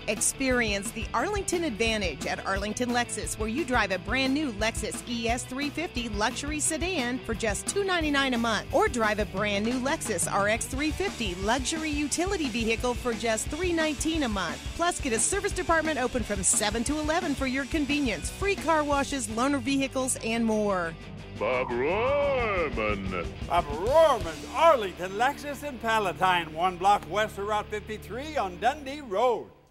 Experience the Arlington Advantage at Arlington Lexus, where you drive a brand new Lexus ES350 luxury sedan for just $299 a month, or drive a brand new Lexus RX 350 luxury utility vehicle for just $319 a month. Plus, get a service department open from 7 to 11 for your convenience, free car washes, loaner vehicles, and more. Bob Rohrman. Bob Rohrman's Arlington Lexus in Palatine, 1 block west of Route 53 on Dundee Road.